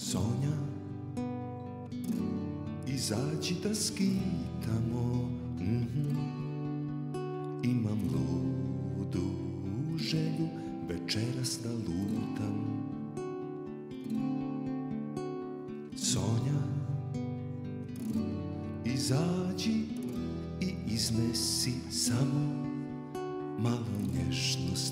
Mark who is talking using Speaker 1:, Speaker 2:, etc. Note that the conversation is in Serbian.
Speaker 1: Sonja, izađi da skitamo, imam ludu želju večeras da lutam. Sonja, izađi i izmesi samo malo nježnosti.